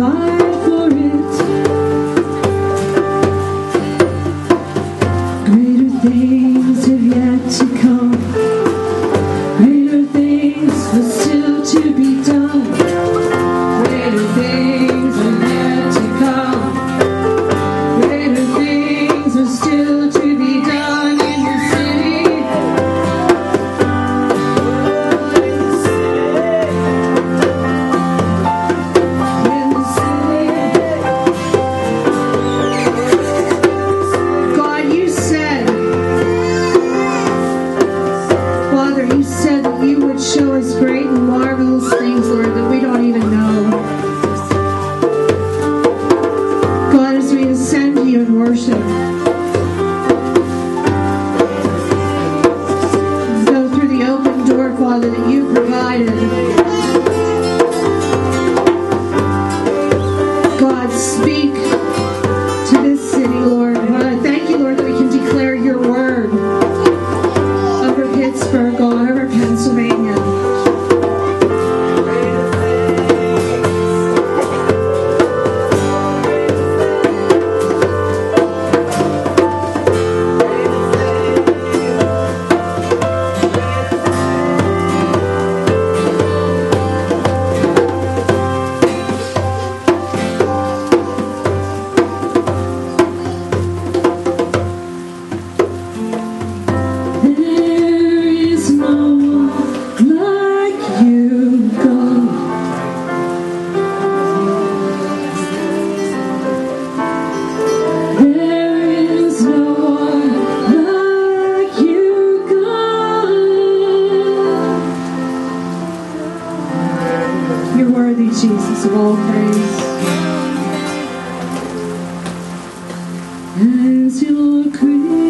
provide for it. Greater things have yet to come. Greater things are still to be done. Greater things are yet to come. Greater things are still to be done in the city. In the city. God, you said, Father, you said that you would show us great and marvelous things, Lord, that we don't even know. God, as we ascend to you in worship, go through the open door, Father, that you provided. God, speak to this city, Lord. Thank you, Lord, that we can declare your word over Pittsburgh, God, over Pennsylvania. There is no one like you, God. There is no one like you, God. You're worthy, Jesus, of all praise. As your creation